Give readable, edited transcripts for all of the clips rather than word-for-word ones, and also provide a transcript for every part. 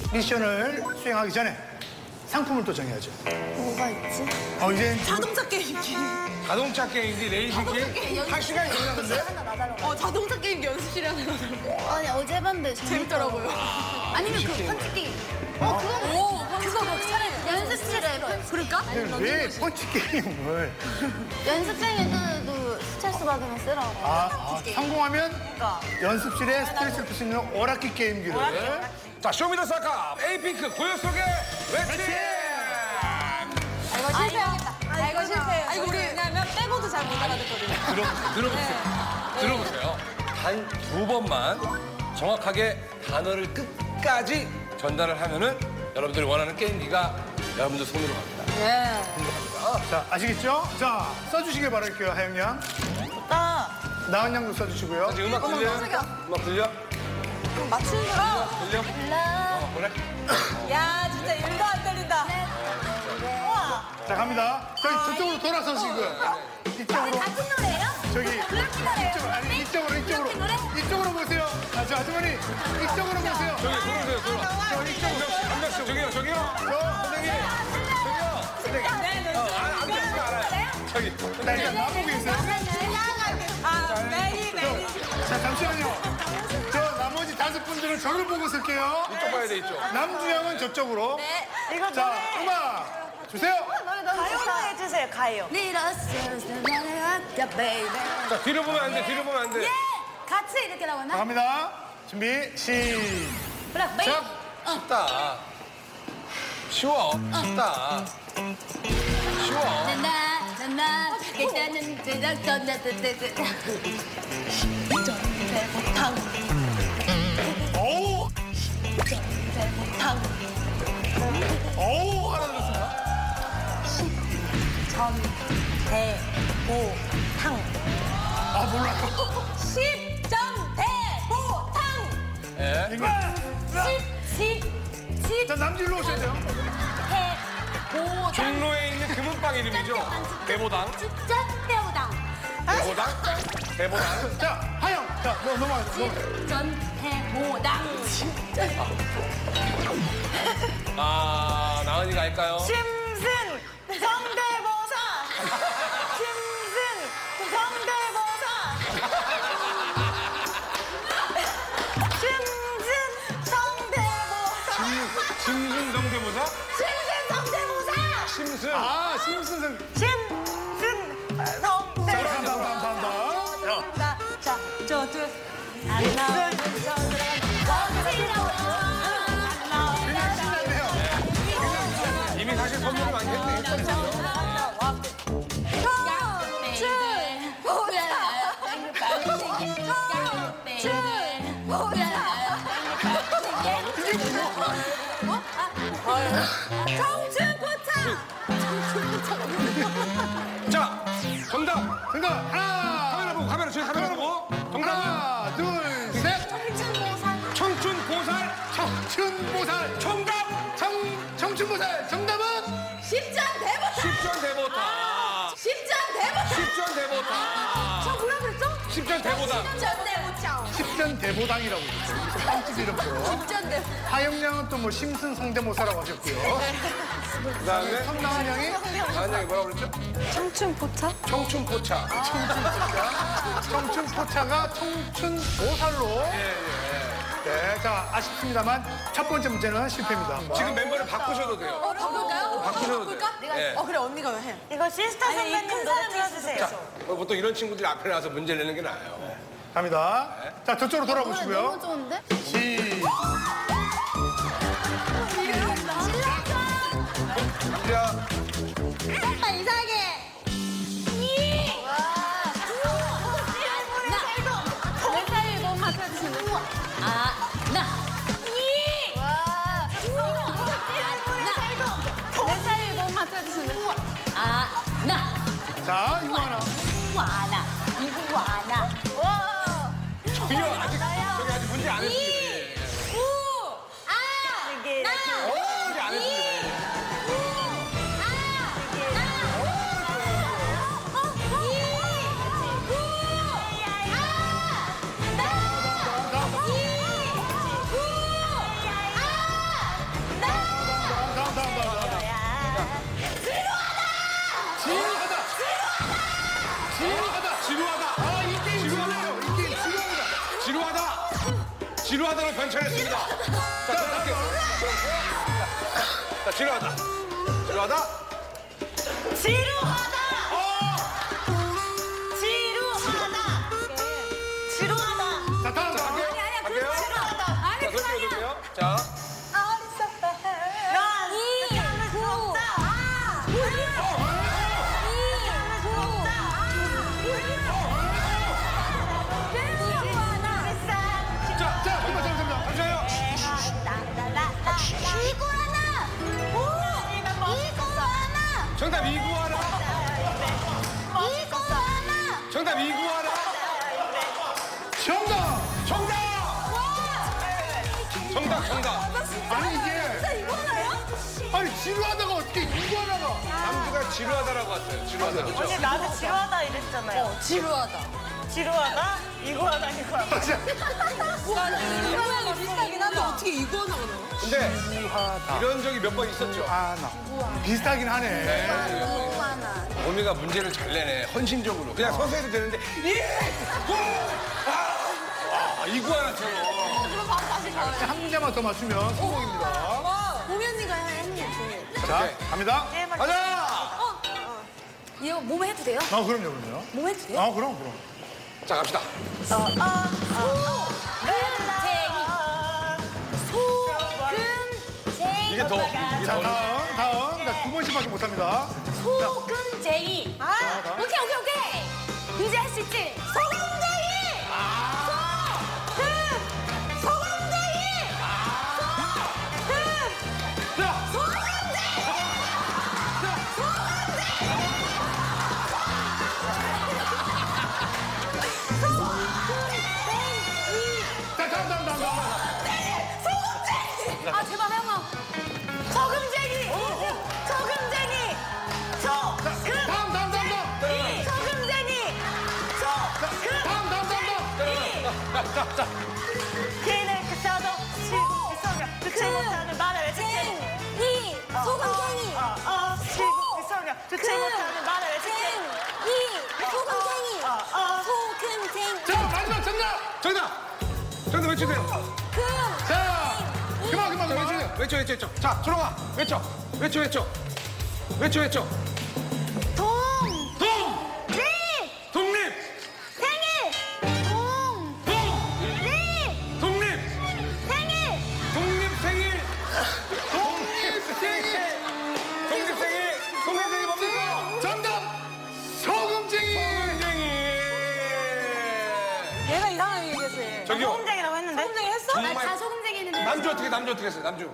미션을 수행하기 전에 상품을 또 정해야죠. 뭐가 있지? 이제 자동차 게임기. 자동차 게임기, 레이싱 게임? 할 시간이 걸렸는데? 자동차 게임기 연습실에 하나 놔달라고. 아니 어제 해봤는데 재밌더라고요. 아니면 그 펀치 게임. 그거 차라리 연습실에 그럴까? 왜 펀치 게임을? 연습생에도 스트레스 받으면 쓰라고. 성공하면 연습실에 스트레스를 풀 수 있는 오락기 게임기를. 자, 쇼미더스 아까 에이핑크 고요 속의 외침! 이거 실패하겠다. 이거 실패해요. 이거 우리 왜냐면 빼고도 잘 못 알아듣거든요. 들어보세요. 단 2번만 정확하게 단어를 끝까지 전달을 하면은 여러분들이 원하는 게임기가 여러분들 손으로 갑니다. 예. 자, 아시겠죠? 자, 써주시길 바랄게요, 하영 양. 나은 양도 써주시고요. 지금 음악 들려? 음악 들려? 맞추는 거라. 들려? 그래? 야, 진짜 일도 안 들린다. 자, 갑니다. 저기 저쪽으로 돌아서시고요. 이쪽으로. 같은 노래예요? 저기 그렇게 노래예요? 이쪽으로, 아니, 이쪽으로. 이쪽으로 보세요. 저 아주머니, 이쪽으로 보세요. 저기 돌으세요, 돌아. 저 이쪽으로. 저기요, 저기요. 선생님. 안 되시면 알아요. 저기. 나 일단 나보고 계세요. 매일. 자, 잠시만요. 저 나머지 5분들은 저를 보고 쓸게요. 이쪽 봐야 돼, 이쪽. 남주영은 저쪽으로. 이거 자, 음악 주세요. 가요로 해주세요, 가요. 자, 뒤로 보면 안 돼, 뒤로 보면 안 돼. 같이 이렇게 자, 나오나? 갑니다. 준비, 블랙 베이. 시작. 쉽다. 쉬워. 쉽다. 쉬워. 나나나나 일단은 대보탕 어우, 어우, 알아들었습니다. 대보탕. 아, 몰라요. 10점 대보탕. 예. 이거. 자, 남질로 오셔야 돼요. 대보탕. 종로에 있는 금은빵 이름이죠. 대보당. 대보탕. 대보당. 대보당. 자, 하영. 자, 넘어가세요. 전 대보탕. 아, 나은이가 할까요? 심슨 성대모사. 심슨 성대모사. 심슨 성대모사. 심슨 성대모사? 심슨 성대모사. 심슨. 아, 심슨. 심슨 자, 성대모사. 감사합니다. 자, 저도 안 나오는 그냥 신났네요. 이미 사실 선물을 많이 했네. 자, 정답. 정답. 카메라 보고, 카메라, 저희 카메라 보고. 정답은 하나, 둘, 셋. 청춘보살. 청춘보살. 정답. 청춘보살. 정답은? 10점 대보탕! 10전 대보다. 10점 대보탕! 10전 대보다. 저 뭐라 그랬죠? 10전 대보다. 10점 대보탕! 10전 대보당이라고 있어요. 여기서 빵집 이름도. 10점 대보탕! 하영 양은 또 뭐 심슨 성대모사라고 하셨고요. 그다음에 성나은 양이 나은 양이 뭐라고 그랬죠? 청춘포차? 청춘포차. 청춘포차가 청춘보살로. 네, 자, 아쉽습니다만 첫 번째 문제는 실패입니다. 지금 멤버를 바꾸셔도 돼요. 바꿀까요? 바꾸셔도 돼요. 예. 그래, 언니가 해. 이거 시스타 선배님 노래 틀어주세요. 보통 이런 친구들이 앞에 나와서 문제 내는 게 나아요. 갑니다. 자, 저쪽으로 돌아보시고요. 너무 좋은데? 자, 이상해. 자, 이거 하나. 저기요, 저기 아직 문제 안 했습니다. 문제 안 했습니다. 지루하다로 변천했습니다. 자, 갈게요. 자, 지루하다. 지루하다. 지루하다. 자, 다음. 갈게요. 아니, 자, 그거 아니야. 볼게요. 자, 잠시만요. 정답 이구아나. 정답 이구아나. 정답. 아니, 이게. 아니, 지루하다가 어떻게 이구아나가. 남주가 지루하다라고 왔어요. 지루하다. 그렇죠? 언니 나한테 지루하다 이랬잖아요. 지루하다. 지루하다? 이거하다. 이거랑 비슷하긴 한데 어떻게 이거나 나와? 근데 지루하다. 이런 적이 몇 번 있었죠. 아나. 비슷하긴 하네. 범이가 문제를 잘 내네. 헌신적으로. 그냥 서서히도 되는데 이구아나처럼. 한 문제만 더 맞추면 성공입니다. 보미 언니가 했네. 자, 갑니다. 가자. 이거 몸에 해도 돼요? 그럼요. 몸에 해도 돼요? 그럼. 자, 갑시다. 이게 더. 자, 다음. 자, 두 번씩밖에 못합니다. 소금쟁이. 오케이. 이제 할 수 있지? 소금쟁이! 소금쟁이! 자, 다음. 아, 제발 해봐. 소금쟁이! 다음. 개인을 써도 시국 속에 듣지 못하는 말을 쟁이. 소금쟁이. 시국 속에 듣지 못하는 말을 소금쟁이. 소금쟁이. 자, 마지막 정답 외치세요. 자, 그만. 외쳐. 자, 초롱아. 외쳐. 독립. 독립생일 뭡니까? 정답! 소금쟁이! 얘가 이상하게 얘기했어. 얘. 저기요. 소금쟁이라고 했는데? 소금쟁이 했어? 정말. 다 소금쟁이 했는데. 남주 어떻게 했어요? 남주.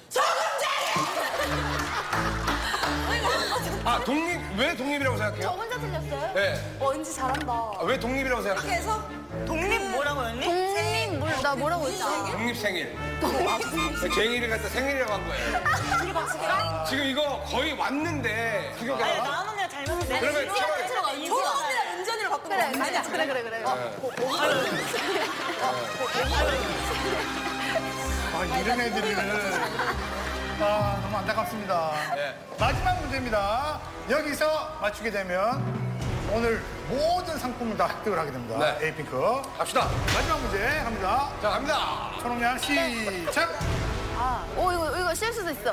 아, 왜 독립이라고 생각해요? 혼자 틀렸어요? 네. 왠지 잘한다. 아, 왜 독립이라고 생각해요? 그래서 독립 뭐라고 했니? 독립 나 뭐라고 했지? 독립생일. 쟁이를 갖다 생일이라고 한 거예요. 지금 이거 거의 왔는데. 아니, 나은 언니가 잘못했네. 그러면 차라리. 저런 언니랑 은전이를 바꾸면 그래. 아니야. 그래. 이런 애들은. 너무 안타깝습니다. 네. 마지막 문제입니다. 여기서 맞추게 되면 오늘 모든 상품을 다 획득을 하게 됩니다. 네. 에이핑크. 갑시다. 마지막 문제 갑니다. 자, 갑니다. 초롱양 시작! 이거 실 수도 있어.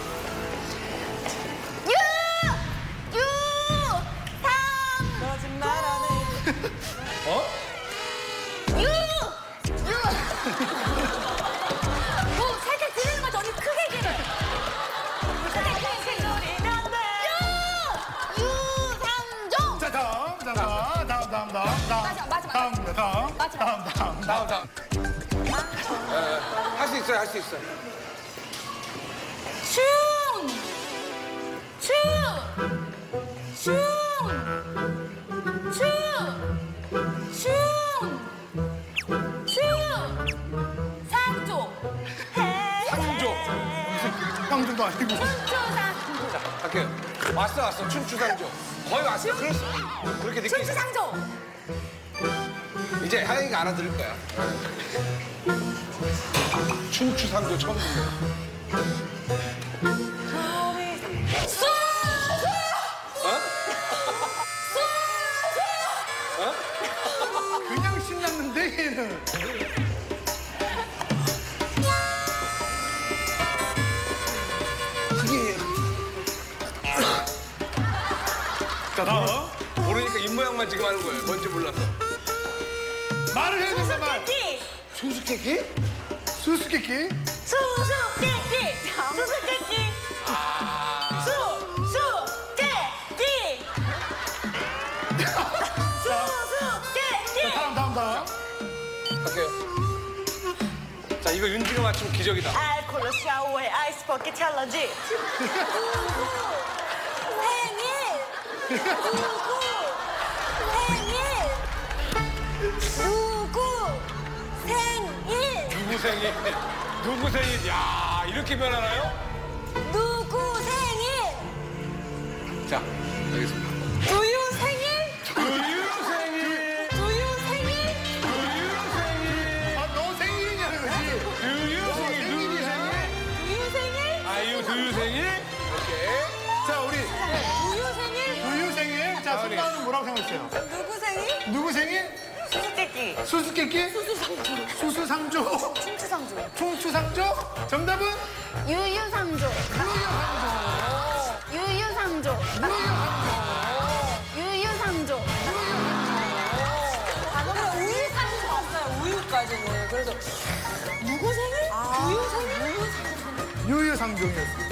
거짓말하네. 어? 살짝 들리는 거지. 언니 크게 얘기해. 유상종. 자, 다음. 다음. 할 수 있어요. 상조도 아니고. 자, 갈게요. 왔어. 춘추상조. 거의 왔어요. 그렇게 느끼. 춘추상조. 이제 하영이가 알아들을 거야. 춘추상조 처음 듣네. 그냥 신났는데 얘는. 생일. 자, 다음. 모르니까 입모양만 지금 하는 거예요. 뭔지 몰라서. 말을 해야 된다, 말. 수수께끼. 수수께끼? 수수께끼? 수수께끼. 수수께끼. 수수께끼. 수수께끼. 다음. 갈게요. 자, 이거 윤지가 맞추면 기적이다. 알콜로 샤워해 아이스 버킷 챌린지. 누구 생일? 누구 생일? 야, 이렇게 변하나요? 누구 생일? 자, 알겠습니다. 두유 생일? 두유 생일! 두유 생일? 두유 생일! 아, 너 생일이냐는 거지. 두유 생일! 누구 생일? 두유 생일? 아유, 두유 생일? 오케이. 자, 우리 두유 생일? 두유 생일. 자, 손나는 뭐라고 생각했어요? 누구 생일? 누구 생일? 수수께끼. 수수께끼? 수수상조. 충추상조. 충추상조? 정답은? 유유상조. 유유상조. 유유상조. 방금 우유상조 왔어요. 우유까지는. 그래서 누구 생일? 두유 생일? 유유상종이었습니다.